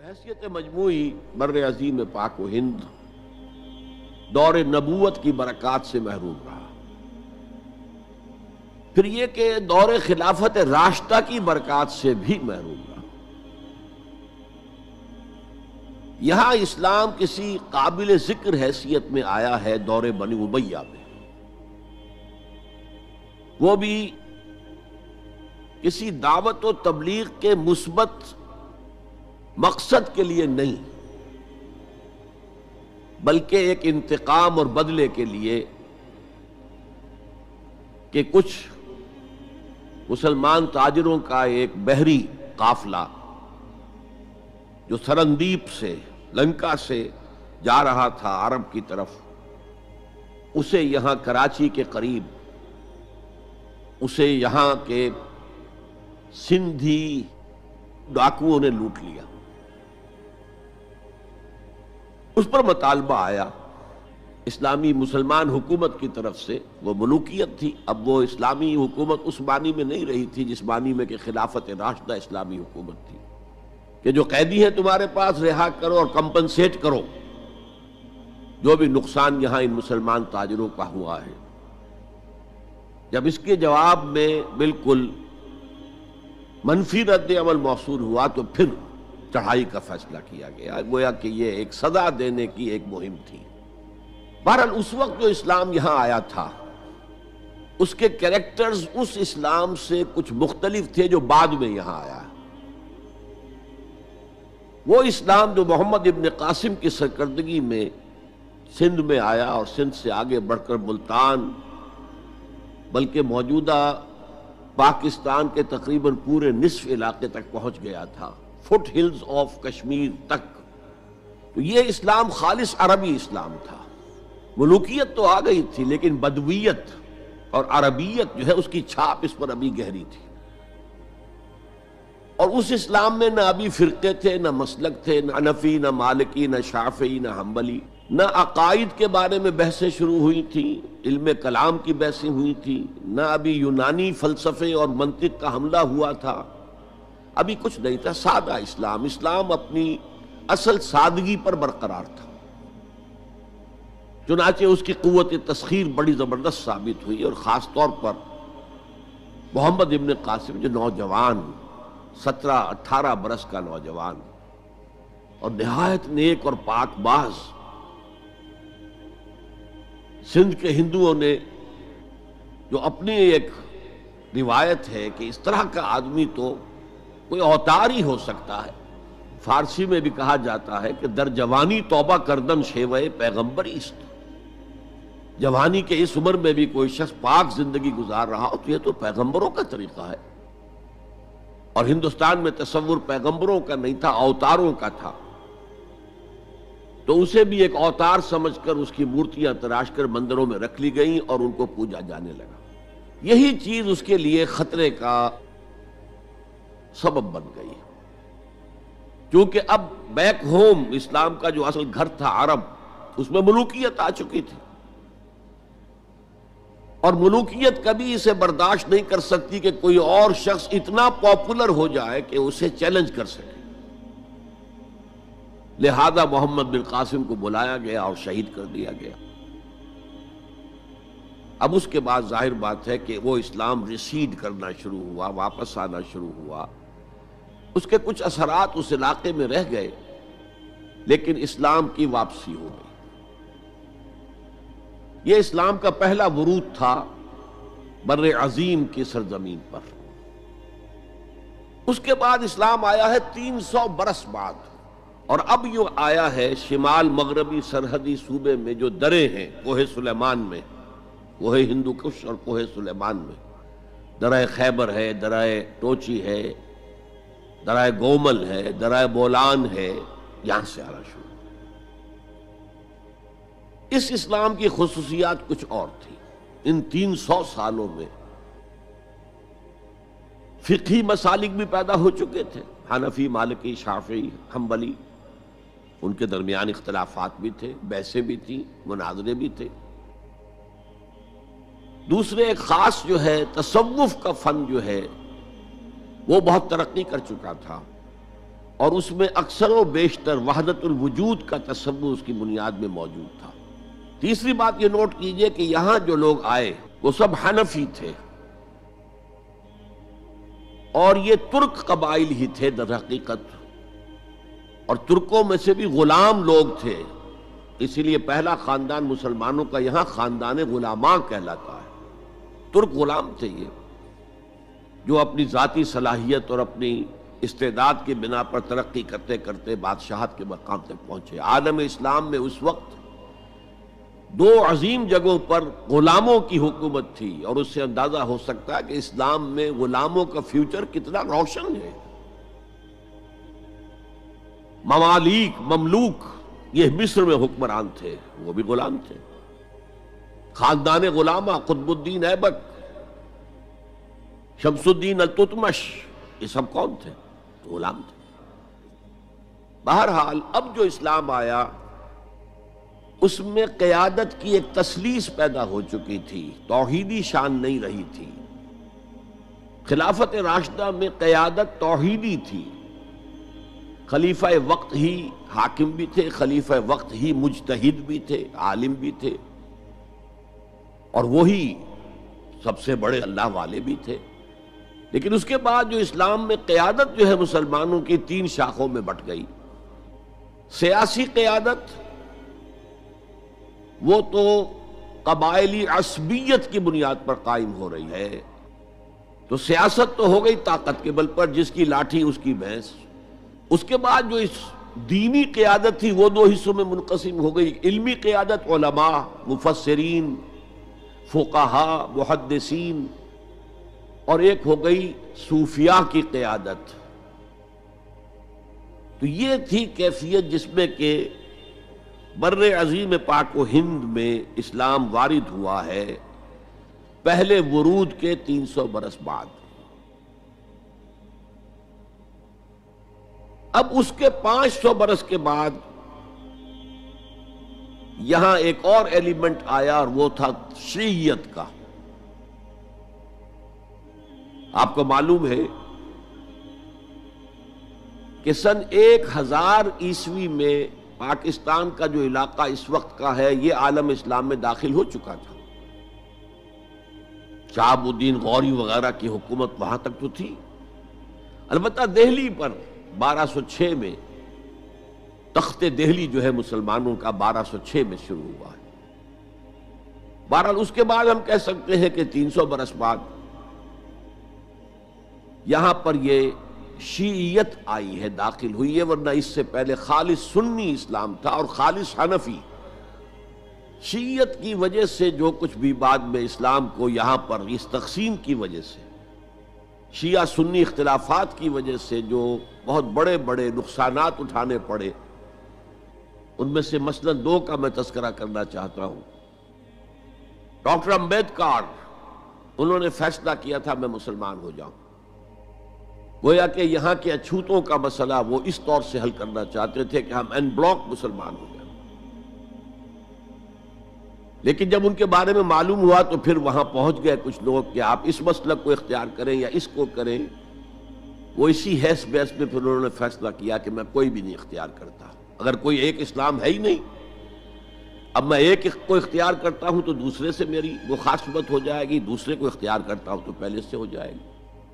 بحیثیت مجموعی بر عظیم پاک و ہند دور نبوت کی برکات سے محروم رہا. پھر یہ کہ دور خلافت راشدہ کی برکات سے بھی محروم رہا. یہاں اسلام کسی قابل ذکر حیثیت میں آیا ہے دور بنی امیہ میں، وہ بھی کسی دعوت و تبلیغ کے مثبت مقصد کے لیے نہیں، بلکہ ایک انتقام اور بدلے کے لیے کہ کچھ مسلمان تاجروں کا ایک بحری قافلہ جو سرندیپ سے لنکا سے جا رہا تھا عرب کی طرف، اسے یہاں کراچی کے قریب اسے یہاں کے سندھی ڈاکوؤں نے لوٹ لیا. اس پر مطالبہ آیا اسلامی مسلمان حکومت کی طرف سے. وہ ملوکیت تھی، اب وہ اسلامی حکومت اس معنی میں نہیں رہی تھی جس معنی میں کہ خلافت راشدہ اسلامی حکومت تھی کہ جو قیدی ہیں تمہارے پاس رہا کرو اور کمپنسیٹ کرو جو بھی نقصان یہاں ان مسلمان تاجروں کا ہوا ہے. جب اس کے جواب میں بالکل منفی رد عمل موصول ہوا تو پھر چڑھائی کا فیصلہ کیا گیا، گویا کہ یہ ایک سزا دینے کی ایک مہم تھی. بہرحال اس وقت جو اسلام یہاں آیا تھا اس کے کریکٹرز اس اسلام سے کچھ مختلف تھے جو بعد میں یہاں آیا. وہ اسلام جو محمد ابن قاسم کی سرکردگی میں سندھ میں آیا اور سندھ سے آگے بڑھ کر ملتان بلکہ موجودہ پاکستان کے تقریباً پورے نصف علاقے تک پہنچ گیا تھا، فٹ ہلز آف کشمیر تک. تو یہ اسلام خالص عربی اسلام تھا. ملوکیت تو آ گئی تھی لیکن بدویت اور عربیت جو ہے اس کی چھاپ اس پر ابھی گہری تھی. اور اس اسلام میں نہ ابھی فرقے تھے، نہ مسلک تھے، نہ حنفی، نہ مالکی، نہ شافعی، نہ حنبلی. نہ عقائد کے بارے میں بحثیں شروع ہوئی تھیں، علم کلام کی بحثیں ہوئی تھیں، نہ ابھی یونانی فلسفے اور منطق کا حملہ ہوا تھا، ابھی کچھ نہیں تھا. سادہ اسلام، اسلام اپنی اصل سادگی پر برقرار تھا. چنانچہ اس کی قوت تسخیر بڑی زبردست ثابت ہوئی، اور خاص طور پر محمد ابن قاسم جو نوجوان 17-18 برس کا نوجوان اور نہایت نیک اور پاک باز، سندھ کے ہندوؤں نے جو اپنی ایک روایت ہے کہ اس طرح کا آدمی تو کوئی اوتار ہی ہو سکتا ہے. فارسی میں بھی کہا جاتا ہے کہ در جوانی توبہ کردن شیوہ پیغمبری است. جوانی کے اس عمر میں بھی کوئی شخص پاک زندگی گزار رہا ہو تو یہ تو پیغمبروں کا طریقہ ہے. اور ہندوستان میں تصور پیغمبروں کا نہیں تھا، اوتاروں کا تھا. تو اسے بھی ایک اوتار سمجھ کر اس کی مورتیاں تراش کر مندروں میں رکھ لی گئیں اور ان کو پوجا جانے لگا. یہی چیز اس کے لیے خطرے کا سبب بن گئی، کیونکہ اب بیک ہوم اسلام کا جو اصل گھر تھا عرب، اس میں ملوکیت آ چکی تھی، اور ملوکیت کبھی اسے برداشت نہیں کر سکتی کہ کوئی اور شخص اتنا پاپولر ہو جائے کہ اسے چیلنج کر سکے. لہذا محمد بن قاسم کو بلایا گیا اور شہید کر دیا گیا. اب اس کے بعد ظاہر بات ہے کہ وہ اسلام ریسیڈ کرنا شروع ہوا، واپس آنا شروع ہوا. اس کے کچھ اثرات اس علاقے میں رہ گئے لیکن اسلام کی واپسی ہو گئی. یہ اسلام کا پہلا ورود تھا بر عظیم کی سرزمین پر. اس کے بعد اسلام آیا ہے 300 برس بعد، اور اب یہ آیا ہے شمال مغربی سرحدی صوبے میں جو دریں ہیں، کوہ سلیمان میں، کوہ ہندو کش اور کوہ سلیمان میں. درہ خیبر ہے، درہ ٹوچی ہے، درہ گومل ہے، درہ بولان ہے، یہاں سے آنا شروع. اس اسلام کی خصوصیات کچھ اور تھی. ان 300 سالوں میں فقہی مسالک بھی پیدا ہو چکے تھے، حنفی، مالکی، شافعی، حنبلی. ان کے درمیان اختلافات بھی تھے، بحثیں بھی تھیں، مناظرے بھی تھے. دوسرے ایک خاص جو ہے تصوف کا فن جو ہے وہ بہت ترقی کر چکا تھا. اور اس میں اکثر و بیشتر وحدت الوجود کا تصور اس کی بنیاد میں موجود تھا۔ تیسری بات یہ نوٹ کیجئے کہ یہاں جو لوگ آئے وہ سب حنفی تھے، اور یہ ترک قبائل ہی تھے در حقیقت، اور ترکوں میں سے بھی غلام لوگ تھے، اسی لیے پہلا خاندان مسلمانوں کا یہاں خاندان غلامان کہلاتا ہے۔ ترک غلام تھے یہ، جو اپنی ذاتی صلاحیت اور اپنی استعداد کی بنا پر ترقی کرتے کرتے بادشاہت کے مقام تک پہنچے۔ عالم اسلام میں اس وقت دو عظیم جگہوں پر غلاموں کی حکومت تھی، اور اس سے اندازہ ہو سکتا ہے کہ اسلام میں غلاموں کا فیوچر کتنا روشن ہے۔ ممالک، مملوک، یہ مصر میں حکمران تھے، وہ بھی غلام تھے۔ خاندان غلامہ، قطب الدین ایبک، شمس الدین التتمش، یہ سب کون تھے؟ غلام تھے۔ بہرحال اب جو اسلام آیا اس میں قیادت کی ایک تثلیث پیدا ہو چکی تھی، توحیدی شان نہیں رہی تھی۔ خلافت راشدہ میں قیادت توحیدی تھی، خلیفہ وقت ہی حاکم بھی تھے، خلیفہ وقت ہی مجتہد بھی تھے، عالم بھی تھے، اور وہی سب سے بڑے اللہ والے بھی تھے۔ لیکن اس کے بعد جو اسلام میں قیادت جو ہے مسلمانوں کی تین شاخوں میں بٹ گئی۔ سیاسی قیادت وہ تو قبائلی عصبیت کی بنیاد پر قائم ہو رہی ہے، تو سیاست تو ہو گئی طاقت کے بل پر، جس کی لاٹھی اس کی بھینس۔ اس کے بعد جو اس دینی قیادت تھی وہ دو حصوں میں منقسم ہو گئی، علمی قیادت علماء، مفسرین، فقہاء، محدثین، اور ایک ہو گئی صوفیاء کی قیادت۔ تو یہ تھی کیفیت جس میں کہ بر عظیم پاک و ہند میں اسلام وارد ہوا ہے پہلے ورود کے 300 برس بعد۔ اب اس کے 500 برس کے بعد یہاں ایک اور ایلیمنٹ آیا، اور وہ تھا شیعیت کا۔ آپ کو معلوم ہے کہ سن 1000 عیسوی میں پاکستان کا جو علاقہ اس وقت کا ہے یہ عالم اسلام میں داخل ہو چکا تھا۔ شہاب الدین غوری وغیرہ کی حکومت وہاں تک تو تھی، البتہ دہلی پر 1206 میں تخت دہلی جو ہے مسلمانوں کا 1206 میں شروع ہوا ہے۔ بہرحال اس کے بعد ہم کہہ سکتے ہیں کہ 300 برس بعد یہاں پر یہ شیعیت آئی ہے، داخل ہوئی ہے، ورنہ اس سے پہلے خالص سنی اسلام تھا اور خالص حنفی۔ شیعیت کی وجہ سے جو کچھ بھی بعد میں اسلام کو یہاں پر اس تقسیم کی وجہ سے، شیعہ سنی اختلافات کی وجہ سے جو بہت بڑے بڑے نقصانات اٹھانے پڑے، ان میں سے مثلاً 2 کا میں تذکرہ کرنا چاہتا ہوں۔ ڈاکٹر امبیڈکر، انہوں نے فیصلہ کیا تھا میں مسلمان ہو جاؤں، گویا کہ یہاں کے اچھوتوں کا مسئلہ وہ اس طور سے حل کرنا چاہتے تھے کہ ہم ان بلاک مسلمان ہو جائیں۔ لیکن جب ان کے بارے میں معلوم ہوا تو پھر وہاں پہنچ گئے کچھ لوگ کہ آپ اس مسلک کو اختیار کریں یا اس کو کریں۔ وہ اسی حیث بیس میں پھر انہوں نے فیصلہ کیا کہ میں کوئی بھی نہیں اختیار کرتا، اگر کوئی ایک اسلام ہے ہی نہیں، اب میں ایک کو اختیار کرتا ہوں تو دوسرے سے میری مخاصمت ہو جائے گی، دوسرے کو اختیار کرتا ہوں تو پہلے سے ہو جائے گی۔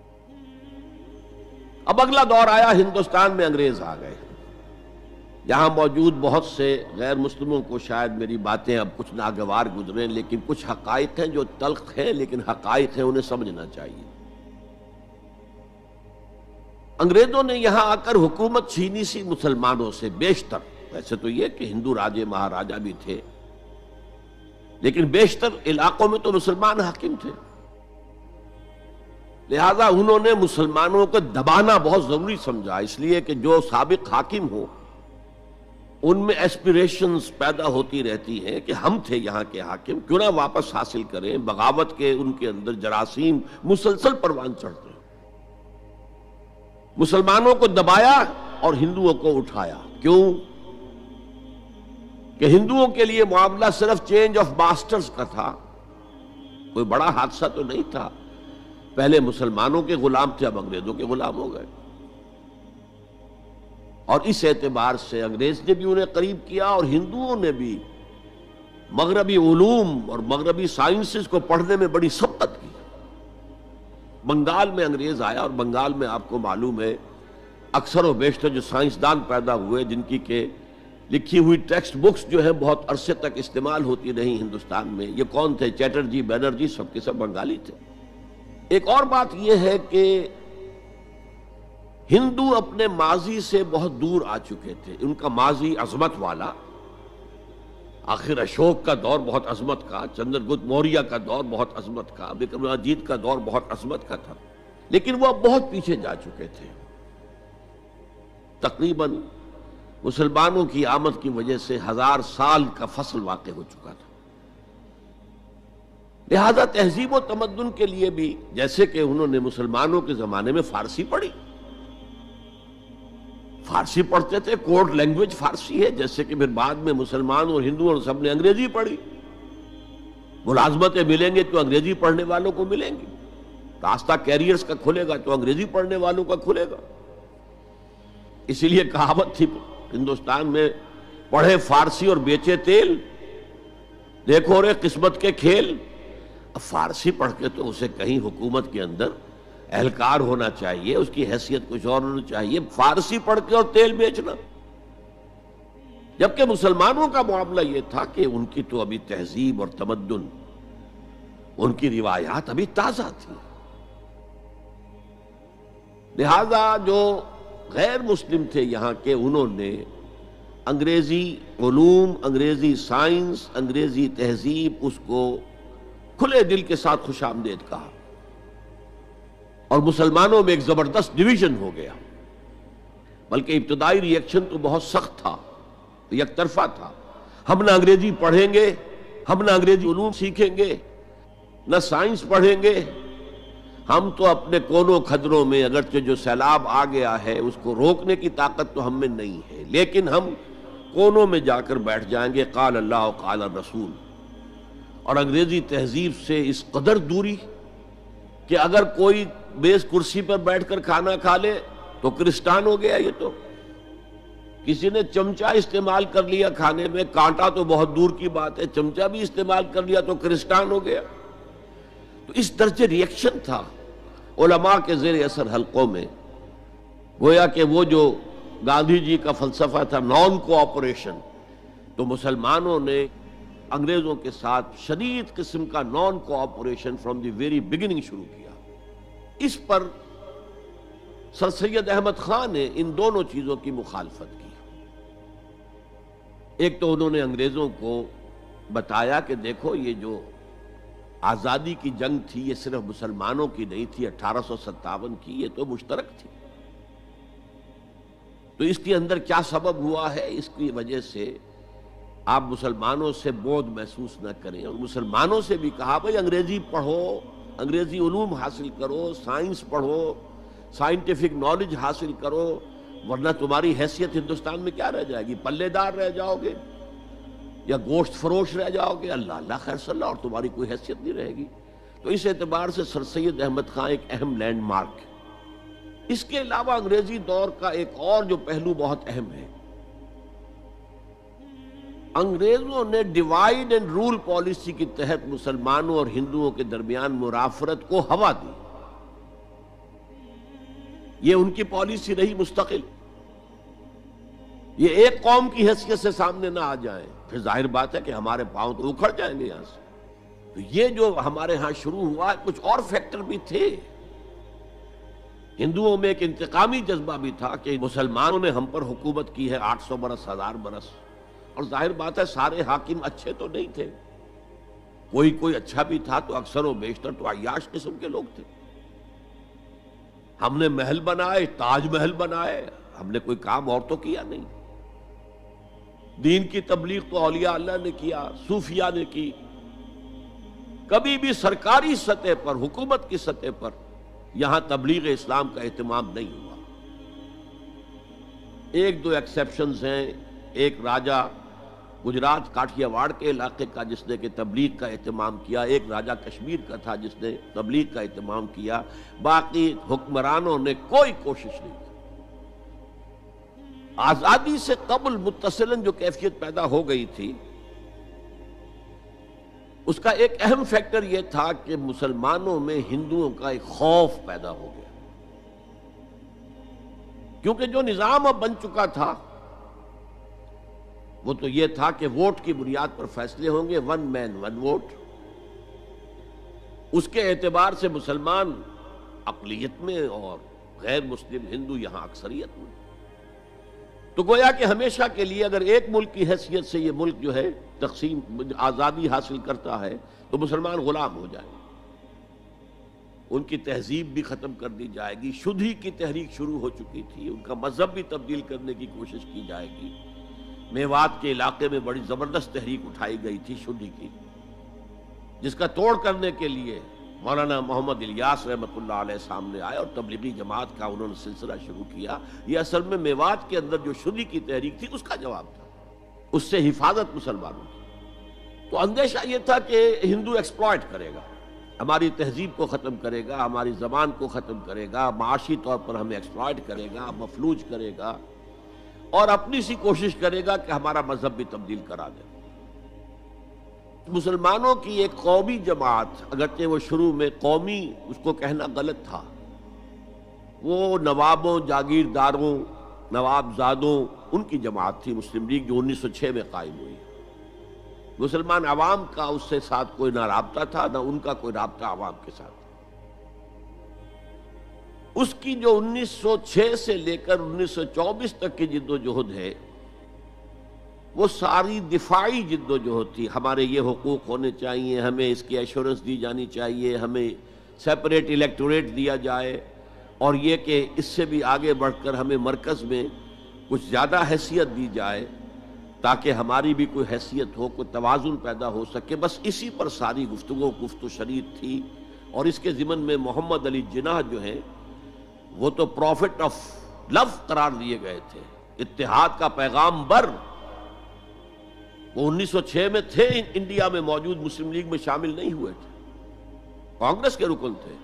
اب اگلا دور آیا، ہندوستان میں انگریز آ گئے۔ یہاں موجود بہت سے غیر مسلموں کو شاید میری باتیں اب کچھ ناگوار گزریں، لیکن کچھ حقائق ہیں جو تلخ ہیں لیکن حقائق ہیں، انہیں سمجھنا چاہیے۔ انگریزوں نے یہاں آ کر حکومت چھینی سی مسلمانوں سے بیشتر، ویسے تو یہ کہ ہندو راجے مہاراجا بھی تھے، لیکن بیشتر علاقوں میں تو مسلمان حاکم تھے، لہذا انہوں نے مسلمانوں کو دبانا بہت ضروری سمجھا، اس لیے کہ جو سابق حاکم ہو ان میں ایسپیریشنز پیدا ہوتی رہتی ہیں کہ ہم تھے یہاں کے حاکم، کیوں نہ واپس حاصل کریں۔ بغاوت کے ان کے اندر جراثیم مسلسل پروان چڑھتے ہیں۔ مسلمانوں کو دبایا اور ہندوؤں کو اٹھایا، کیوں کہ ہندوؤں کے لیے معاملہ صرف چینج آف ماسٹرز کا تھا، کوئی بڑا حادثہ تو نہیں تھا۔ پہلے مسلمانوں کے غلام تھے، اب انگریزوں کے غلام ہو گئے۔ اور اس اعتبار سے انگریز نے بھی انہیں قریب کیا اور ہندوؤں نے بھی مغربی علوم اور مغربی سائنسز کو پڑھنے میں بڑی سبقت کی۔ بنگال میں انگریز آیا اور بنگال میں آپ کو معلوم ہے اکثر و بیشتر جو سائنسدان پیدا ہوئے جن کی کہ لکھی ہوئی ٹیکسٹ بکس جو ہیں بہت عرصے تک استعمال ہوتی نہیں ہندوستان میں، یہ کون تھے؟ چیٹرجی، بینرجی، سب کے سب بنگالی تھے۔ ایک اور بات یہ ہے کہ ہندو اپنے ماضی سے بہت دور آ چکے تھے، ان کا ماضی عظمت والا، آخر اشوک کا دور بہت عظمت کا، چندر گپت موریہ کا دور بہت عظمت کا، وکرمادیتیہ کا دور بہت عظمت کا تھا، لیکن وہ اب بہت پیچھے جا چکے تھے۔ تقریباً مسلمانوں کی آمد کی وجہ سے 1000 سال کا فصل واقع ہو چکا تھا۔ لہذا تہذیب و تمدن کے لیے بھی، جیسے کہ انہوں نے مسلمانوں کے زمانے میں فارسی پڑھی، فارسی پڑھتے تھے، کوڈ لینگویج فارسی ہے، جیسے کہ پھر بعد میں مسلمان اور ہندو اور سب نے انگریزی پڑھی۔ ملازمتیں ملیں گے تو انگریزی پڑھنے والوں کو ملیں گی، راستہ کیریئرز کا کھلے گا تو انگریزی پڑھنے والوں کا کھلے گا۔ اسی لیے کہاوت تھی ہندوستان میں، پڑھے فارسی اور بیچے تیل، دیکھو رے قسمت کے کھیل۔ اب فارسی پڑھ کے تو اسے کہیں حکومت کے اندر اہلکار ہونا چاہیے، اس کی حیثیت کچھ اور ہونا چاہیے، فارسی پڑھ کے اور تیل بیچنا۔ جبکہ مسلمانوں کا معاملہ یہ تھا کہ ان کی تو ابھی تہذیب اور تمدن، ان کی روایات ابھی تازہ تھی، لہذا جو غیر مسلم تھے یہاں کے، انہوں نے انگریزی علوم، انگریزی سائنس، انگریزی تہذیب، اس کو کھلے دل کے ساتھ خوش آمدید کہا، اور مسلمانوں میں ایک زبردست ڈویژن ہو گیا۔ بلکہ ابتدائی ری ایکشن تو بہت سخت تھا، یک طرفہ تھا، ہم نہ انگریزی پڑھیں گے، ہم نہ انگریزی علوم سیکھیں گے، نہ سائنس پڑھیں گے، ہم تو اپنے کونوں کھدروں میں اگرچہ جو سیلاب آ گیا ہے اس کو روکنے کی طاقت تو ہم میں نہیں ہے، لیکن ہم کونوں میں جا کر بیٹھ جائیں گے، قال اللہ قال الرسول۔ اور انگریزی تہذیب سے اس قدر دوری کہ اگر کوئی میز کرسی پر بیٹھ کر کھانا کھا لے تو کرسٹان ہو گیا۔ یہ تو کسی نے چمچہ استعمال کر لیا کھانے میں، کانٹا تو بہت دور کی بات ہے، چمچہ بھی استعمال کر لیا تو کرسٹان ہو گیا۔ تو اس درجے ری ایکشن تھا علماء کے زیر اثر حلقوں میں، گویا کہ وہ جو گاندھی جی کا فلسفہ تھا نان کوآپریشن، تو مسلمانوں نے انگریزوں کے ساتھ شدید قسم کا non cooperation from the very beginning شروع کیا۔ اس پر سر سید احمد خان نے ان دونوں چیزوں کی مخالفت کی۔ ایک تو انہوں نے انگریزوں کو بتایا کہ دیکھو یہ جو آزادی کی جنگ تھی یہ صرف مسلمانوں کی نہیں تھی، 1857 کی، یہ تو مشترک تھی، تو اس کے اندر کیا سبب ہوا ہے، اس کی وجہ سے آپ مسلمانوں سے بعد محسوس نہ کریں۔ اور مسلمانوں سے بھی کہا بھائی انگریزی پڑھو، انگریزی علوم حاصل کرو، سائنس پڑھو، سائنٹیفک نالج حاصل کرو، ورنہ تمہاری حیثیت ہندوستان میں کیا رہ جائے گی؟ پلے دار رہ جاؤ گے یا گوشت فروش رہ جاؤ گے، اللہ اللہ خیر صلی اللہ، اور تمہاری کوئی حیثیت نہیں رہے گی۔ تو اس اعتبار سے سر سید احمد خان ایک اہم لینڈ مارک ہے۔ اس کے علاوہ انگریزی دور کا ایک اور جو پہلو بہت اہم ہے، انگریزوں نے ڈیوائیڈ اینڈ رول پالیسی کے تحت مسلمانوں اور ہندوؤں کے درمیان مرافرت کو ہوا دی۔ یہ ان کی پالیسی رہی مستقل، یہ ایک قوم کی حیثیت سے سامنے نہ آ جائیں، پھر ظاہر بات ہے کہ ہمارے پاؤں تو اکھڑ جائیں گے یہاں سے۔ تو یہ جو ہمارے ہاں شروع ہوا، کچھ اور فیکٹر بھی تھے۔ ہندوؤں میں ایک انتقامی جذبہ بھی تھا کہ مسلمانوں نے ہم پر حکومت کی ہے 800 برس، 1000 برس، اور ظاہر بات ہے سارے حاکم اچھے تو نہیں تھے، کوئی اچھا بھی تھا تو اکثر و بیشتر تو عیاش قسم کے لوگ تھے۔ ہم نے محل بنائے، تاج محل بنائے، ہم نے کوئی کام اور تو کیا نہیں۔ دین کی تبلیغ تو اولیاء اللہ نے کیا، صوفیاء نے کی، کبھی بھی سرکاری سطح پر، حکومت کی سطح پر یہاں تبلیغ اسلام کا اہتمام نہیں ہوا۔ ایک دو ایکسیپشنز ہیں، ایک راجہ گجرات کاٹھیا واڑ کے علاقے کا جس نے کہ تبلیغ کا اہتمام کیا، ایک راجہ کشمیر کا تھا جس نے تبلیغ کا اہتمام کیا، باقی حکمرانوں نے کوئی کوشش نہیں کی۔ آزادی سے قبل متصلاً جو کیفیت پیدا ہو گئی تھی، اس کا ایک اہم فیکٹر یہ تھا کہ مسلمانوں میں ہندوؤں کا ایک خوف پیدا ہو گیا، کیونکہ جو نظام اب بن چکا تھا وہ تو یہ تھا کہ ووٹ کی بنیاد پر فیصلے ہوں گے، ون مین ون ووٹ۔ اس کے اعتبار سے مسلمان اقلیت میں اور غیر مسلم ہندو یہاں اکثریت میں، تو گویا کہ ہمیشہ کے لیے اگر ایک ملک کی حیثیت سے یہ ملک جو ہے تقسیم آزادی حاصل کرتا ہے تو مسلمان غلام ہو جائیں، ان کی تہذیب بھی ختم کر دی جائے گی۔ شدھی کی تحریک شروع ہو چکی تھی، ان کا مذہب بھی تبدیل کرنے کی کوشش کی جائے گی۔ میوات کے علاقے میں بڑی زبردست تحریک اٹھائی گئی تھی شدھی کی، جس کا توڑ کرنے کے لیے مولانا محمد الیاس رحمۃ اللہ علیہ سامنے آئے اور تبلیغی جماعت کا انہوں نے سلسلہ شروع کیا۔ یہ اصل میں میوات کے اندر جو شدھی کی تحریک تھی اس کا جواب تھا، اس سے حفاظت مسلمانوں کی۔ تو اندیشہ یہ تھا کہ ہندو ایکسپلائٹ کرے گا، ہماری تہذیب کو ختم کرے گا، ہماری زبان کو ختم کرے گا، معاشی طور پر ہمیں ایکسپلائٹ کرے گا، مفلوج کرے گا، اور اپنی سی کوشش کرے گا کہ ہمارا مذہب بھی تبدیل کرا دے۔ مسلمانوں کی ایک قومی جماعت، اگرچہ وہ شروع میں قومی اس کو کہنا غلط تھا، وہ نوابوں، جاگیرداروں، نوابزادوں ان کی جماعت تھی مسلم لیگ، جو 1906 میں قائم ہوئی۔ مسلمان عوام کا اس سے ساتھ کوئی نہ رابطہ تھا، نہ ان کا کوئی رابطہ عوام کے ساتھ۔ اس کی جو 1906 سے لے کر 1924 تک کی جد و جہد ہے، وہ ساری دفاعی جد و جہد تھی۔ ہمارے یہ حقوق ہونے چاہیے، ہمیں اس کی ایشورنس دی جانی چاہیے، ہمیں سیپریٹ الیکٹوریٹ دیا جائے، اور یہ کہ اس سے بھی آگے بڑھ کر ہمیں مرکز میں کچھ زیادہ حیثیت دی جائے تاکہ ہماری بھی کوئی حیثیت ہو، کوئی توازن پیدا ہو سکے۔ بس اسی پر ساری گفتگو گفت و شنید تھی، اور اس کے ضمن میں محمد علی جناح جو ہیں وہ تو پروفٹ آف لو قرار دیے گئے تھے، اتحاد کا پیغام بر۔ وہ 1906 میں تھے، انڈیا میں موجود، مسلم لیگ میں شامل نہیں ہوئے تھے، کانگریس کے رکن تھے۔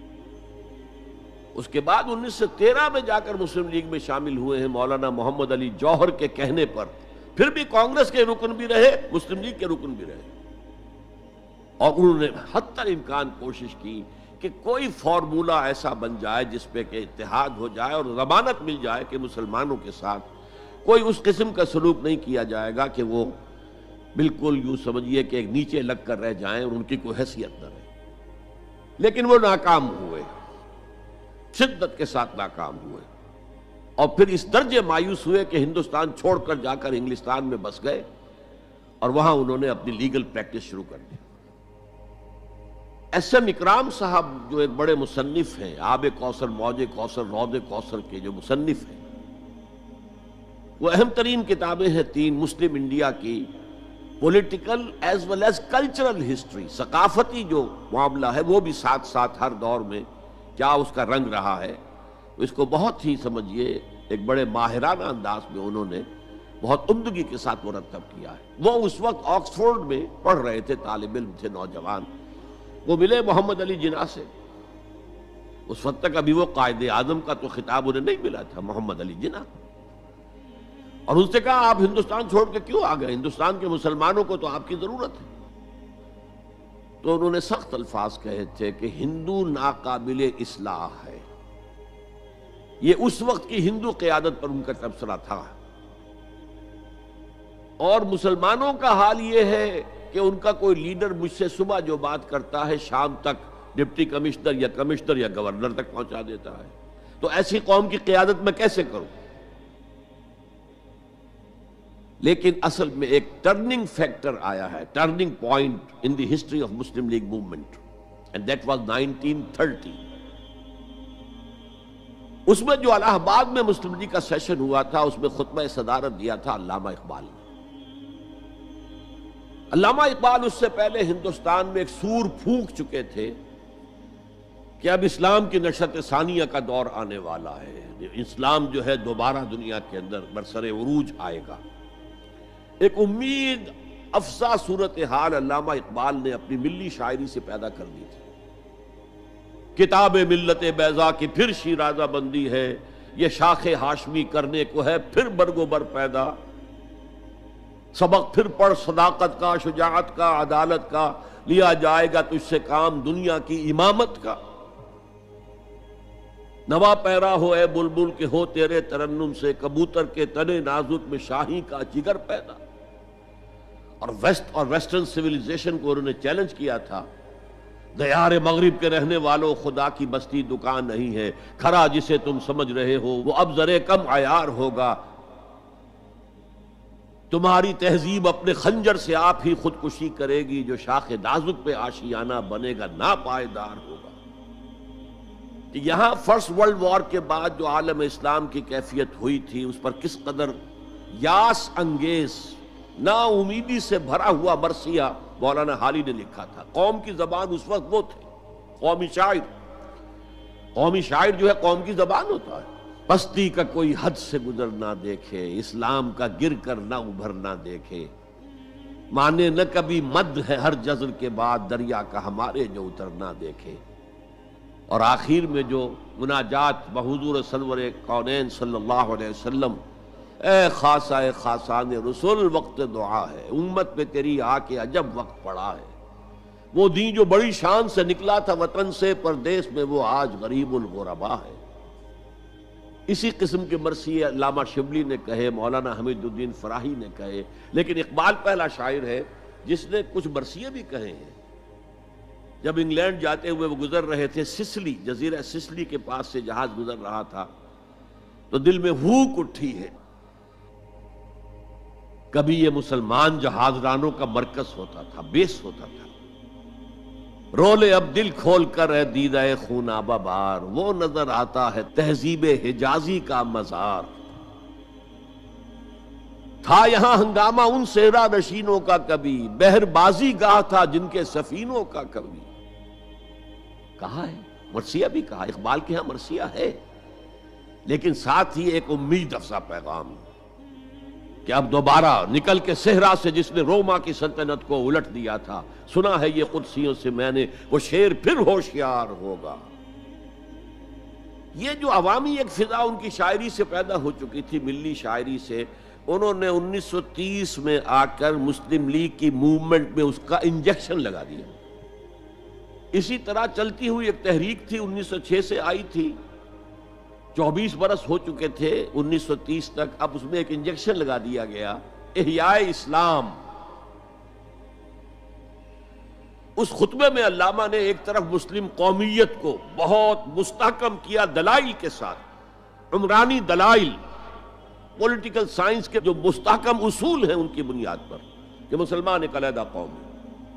اس کے بعد 1913 میں جا کر مسلم لیگ میں شامل ہوئے ہیں مولانا محمد علی جوہر کے کہنے پر، پھر بھی کانگریس کے رکن بھی رہے، مسلم لیگ کے رکن بھی رہے، اور انہوں نے حتی الامکان کوشش کی کہ کوئی فارمولہ ایسا بن جائے جس پہ کہ اتحاد ہو جائے اور ضمانت مل جائے کہ مسلمانوں کے ساتھ کوئی اس قسم کا سلوک نہیں کیا جائے گا کہ وہ بالکل یوں سمجھیے کہ ایک نیچے لگ کر رہ جائیں اور ان کی کوئی حیثیت نہ رہے۔ لیکن وہ ناکام ہوئے، شدت کے ساتھ ناکام ہوئے، اور پھر اس درجے مایوس ہوئے کہ ہندوستان چھوڑ کر جا کر انگلستان میں بس گئے، اور وہاں انہوں نے اپنی لیگل پریکٹس شروع کر دی۔ ایس ایم اکرام صاحب جو ایک بڑے مصنف ہیں، آب کوثر، موج کوثر، رود کوثر کے جو مصنف ہیں، وہ اہم ترین کتابیں ہیں تین مسلم انڈیا کی، political as well as cultural history, ثقافتی جو معاملہ ہے وہ بھی ساتھ ساتھ ہر دور میں کیا اس کا رنگ رہا ہے، اس کو بہت ہی سمجھیے ایک بڑے ماہرانہ انداز میں انہوں نے بہت عمدگی کے ساتھ مرتب کیا ہے۔ وہ اس وقت آکسفورڈ میں پڑھ رہے تھے، طالب علم تھے، نوجوان، وہ ملے محمد علی جناح سے۔ اس وقت تک ابھی وہ قائد اعظم کا تو خطاب انہیں نہیں ملا تھا، محمد علی جناح، اور ان سے کہا آپ ہندوستان چھوڑ کے کیوں آ گئے؟ ہندوستان کے مسلمانوں کو تو آپ کی ضرورت ہے۔ تو انہوں نے سخت الفاظ کہے تھے کہ ہندو ناقابل اصلاح ہے۔ یہ اس وقت کی ہندو قیادت پر ان کا تبصرہ تھا، اور مسلمانوں کا حال یہ ہے کہ ان کا کوئی لیڈر مجھ سے صبح جو بات کرتا ہے شام تک ڈپٹی کمشنر یا گورنر تک پہنچا دیتا ہے، تو ایسی قوم کی قیادت میں کیسے کروں؟ لیکن اصل میں ایک ٹرننگ فیکٹر آیا ہے، turning point in the history of Muslim League movement, and that was 1930۔ اس میں جو الہ آباد میں مسلم لیگ کا سیشن ہوا تھا، اس میں خطبہ صدارت دیا تھا علامہ اقبال نے۔ علامہ اقبال اس سے پہلے ہندوستان میں ایک سور پھونک چکے تھے کہ اب اسلام کی نشأت ثانیہ کا دور آنے والا ہے، اسلام جو ہے دوبارہ دنیا کے اندر برسر عروج آئے گا۔ ایک امید افزا صورتحال علامہ اقبال نے اپنی ملی شاعری سے پیدا کر دی تھی۔ کتاب ملت بیضا کی پھر شیرازہ بندی ہے، یہ شاخ ہاشمی کرنے کو ہے پھر برگ و بر پیدا، سبق پھر پڑھ صداقت کا، شجاعت کا، عدالت کا، لیا جائے گا تجھ سے کام دنیا کی امامت کا۔ نوا پیرا ہو اے بلبل کہ ہو تیرے ترنم سے، کبوتر کے تنے نازک میں شاہی کا جگر پیدا۔ اور ویسٹرن سویلائزیشن کو انہوں نے چیلنج کیا تھا، دیار مغرب کے رہنے والوں خدا کی بستی دکان نہیں ہے، کھرا جسے تم سمجھ رہے ہو وہ اب ذرے کم عیار ہوگا، تمہاری تہذیب اپنے خنجر سے آپ ہی خودکشی کرے گی، جو شاخ نازک پہ آشیانہ بنے گا ناپائیدار ہوگا۔ کہ یہاں فرسٹ ورلڈ وار کے بعد جو عالم اسلام کی کیفیت ہوئی تھی اس پر کس قدر یاس انگیز، نا امیدی سے بھرا ہوا مرثیہ مولانا حالی نے لکھا تھا۔ قوم کی زبان اس وقت وہ تھے، قومی شاعر۔ قومی شاعر جو ہے قوم کی زبان ہوتا ہے۔ پستی کا کوئی حد سے گزر نہ دیکھے، اسلام کا گر کر نہ ابھر نہ دیکھے، مانے نہ کبھی مد ہے ہر جزر کے بعد، دریا کا ہمارے جو اتر نہ دیکھے۔ اور آخر میں جو مناجات بحضور سرور کونین صلی اللہ علیہ وسلم، اے خاصہ اے خاصان رسول وقت دعا ہے، امت پہ تیری آ کے عجب وقت پڑا ہے، وہ دین جو بڑی شان سے نکلا تھا وطن سے پردیس میں وہ آج غریب الغربا ہے۔ اسی قسم کے مرثیے علامہ شبلی نے کہے، مولانا حمید الدین فراہی نے کہے، لیکن اقبال پہلا شاعر ہے جس نے کچھ مرثیے بھی کہے ہیں۔ جب انگلینڈ جاتے ہوئے وہ گزر رہے تھے سسلی، جزیرہ سسلی کے پاس سے جہاز گزر رہا تھا تو دل میں ہوک اٹھی ہے، کبھی یہ مسلمان جہاز رانوں کا مرکز ہوتا تھا، بیس ہوتا تھا، رولے اب دل کھول کر اے دیدہ خونابہ بار، وہ نظر آتا ہے تہذیب حجازی کا مزار، تھا یہاں ہنگامہ ان صحرا نشینوں کا کبھی، بحر بازی گاہ تھا جن کے سفینوں کا کبھی۔ کہا ہے مرثیہ بھی کہا، اقبال کے ہاں مرثیہ ہے، لیکن ساتھ ہی ایک امید افزا پیغام کہ اب دوبارہ نکل کے صحرا سے جس نے روما کی سلطنت کو الٹ دیا تھا، سنا ہے یہ قدسیوں سے میں نے، وہ شیر پھر ہوشیار ہوگا۔ یہ جو عوامی ایک فضا ان کی شاعری سے پیدا ہو چکی تھی، ملی شاعری سے، انہوں نے 1930 میں آ کر مسلم لیگ کی موومنٹ میں اس کا انجیکشن لگا دیا۔ اسی طرح چلتی ہوئی ایک تحریک تھی 1906 سے آئی تھی، 24 برس ہو چکے تھے 1930 تک، اب اس میں ایک انجیکشن لگا دیا گیا، احیاء اسلام۔ اس خطبے میں علامہ نے ایک طرف مسلم قومیت کو بہت مستحکم کیا دلائل کے ساتھ، عمرانی دلائل، پولیٹیکل سائنس کے جو مستحکم اصول ہیں ان کی بنیاد پر کہ مسلمان ایک علیحدہ قوم ہے۔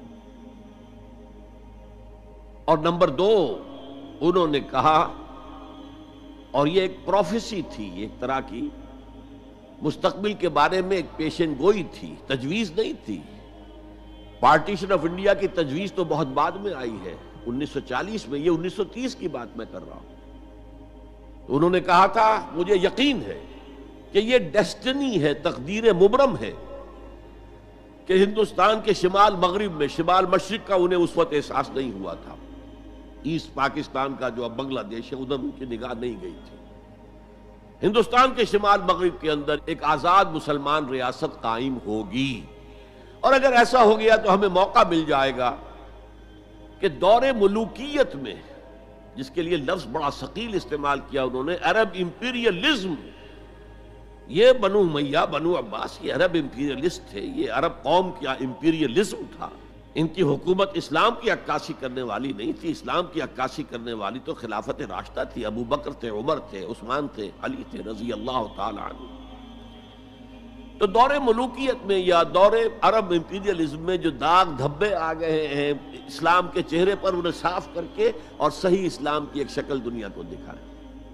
اور نمبر 2 انہوں نے کہا، اور یہ ایک پروفیسی تھی، ایک طرح کی مستقبل کے بارے میں ایک پیشن گوئی تھی، تجویز نہیں تھی۔ پارٹیشن آف انڈیا کی تجویز تو بہت بعد میں آئی ہے، 1940 میں، یہ 1930 کی بات میں کر رہا ہوں۔ تو انہوں نے کہا تھا مجھے یقین ہے کہ یہ ڈیسٹنی ہے، تقدیر مبرم ہے کہ ہندوستان کے شمال مغرب میں، شمال مشرق کا انہیں اس وقت احساس نہیں ہوا تھا، ایسٹ پاکستان کا جو اب بنگلہ دیش ہے ادھر ان کی نگاہ نہیں گئی تھی، ہندوستان کے شمال مغرب کے اندر ایک آزاد مسلمان ریاست قائم ہوگی، اور اگر ایسا ہو گیا تو ہمیں موقع مل جائے گا کہ دور ملوکیت میں، جس کے لیے لفظ بڑا ثقیل استعمال کیا انہوں نے، عرب امپیریلزم، یہ بنو امیہ، بنو عباس یہ عرب امپیریلسٹ تھے، یہ عرب قوم کا امپیریلزم تھا، ان کی حکومت اسلام کی عکاسی کرنے والی نہیں تھی، اسلام کی عکاسی کرنے والی تو خلافت راشدہ تھی، ابو بکر تھے، عمر تھے، عثمان تھے، علی تھے رضی اللہ تعالی عنہ۔ تو دور ملوکیت میں یا دور عرب امپیریلزم میں جو داغ دھبے آ گئے ہیں اسلام کے چہرے پر، انہیں صاف کر کے اور صحیح اسلام کی ایک شکل دنیا کو دکھائیں،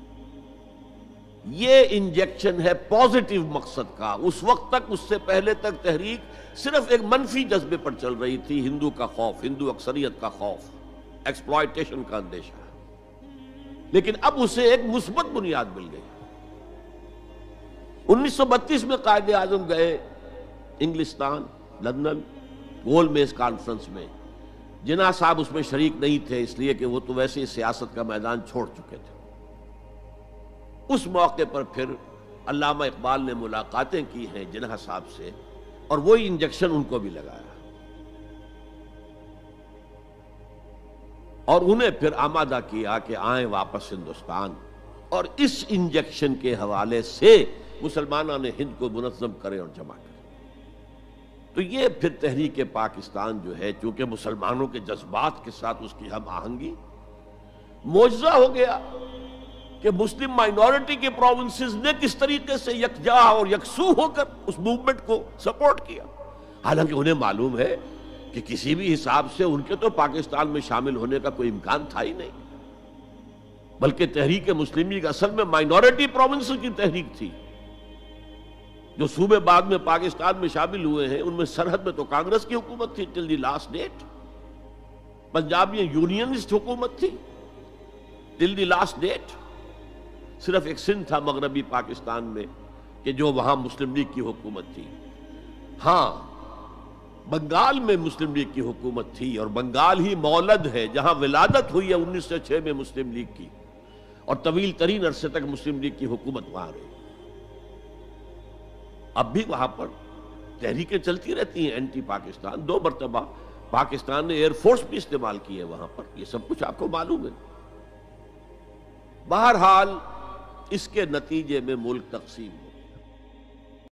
یہ انجیکشن ہے پازیٹیو مقصد کا۔ اس وقت تک، اس سے پہلے تک تحریک صرف ایک منفی جذبے پر چل رہی تھی، ہندو کا خوف، ہندو اکثریت کا خوف، ایکسپلائٹیشن کا اندیشہ، لیکن اب اسے ایک مثبت بنیاد مل گئی۔ 1932 میں قائد اعظم گئے انگلستان، لندن، گول میز کانفرنس میں، جناح صاحب اس میں شریک نہیں تھے، اس لیے کہ وہ تو ویسے ہی سیاست کا میدان چھوڑ چکے تھے۔ اس موقع پر پھر علامہ اقبال نے ملاقاتیں کی ہیں جناح صاحب سے، اور وہی انجیکشن ان کو بھی لگایا اور انہیں پھر آمادہ کیا کہ آئیں واپس ہندوستان، اور اس انجیکشن کے حوالے سے مسلمانوں نے ہند کو منظم کرے اور جمع کرے۔ تو یہ پھر تحریک پاکستان جو ہے، چونکہ مسلمانوں کے جذبات کے ساتھ اس کی ہم آہنگی، معجزہ ہو گیا کہ مسلم مائنورٹی کے پروونسز نے کس طریقے سے یکجا اور یکسو ہو کر اس موومنٹ کو سپورٹ کیا، حالانکہ انہیں معلوم ہے کہ کسی بھی حساب سے ان کے تو پاکستان میں شامل ہونے کا کوئی امکان تھا ہی نہیں، بلکہ تحریک مسلم لیگ اصل میں مائنورٹی پروونسز کی تحریک تھی۔ جو صوبے بعد میں پاکستان میں شامل ہوئے ہیں ان میں سرحد میں تو کانگریس کی حکومت تھی till the last date, Punjab میں یونینسٹ حکومت تھی ٹل دی لاسٹ ڈیٹ، صرف ایک سندھ تھا مغربی پاکستان میں کہ جو وہاں مسلم لیگ کی حکومت تھی۔ ہاں، بنگال میں مسلم لیگ کی حکومت تھی، اور بنگال ہی مولد ہے جہاں ولادت ہوئی ہے 1906 میں مسلم لیگ کی، اور طویل ترین عرصے تک مسلم لیگ کی حکومت وہاں رہی۔ اب بھی وہاں پر تحریکیں چلتی رہتی ہیں اینٹی پاکستان، 2 مرتبہ پاکستان نے ایئر فورس بھی استعمال کی ہے وہاں پر، یہ سب کچھ آپ کو معلوم ہے۔ بہرحال اس کے نتیجے میں ملک تقسیم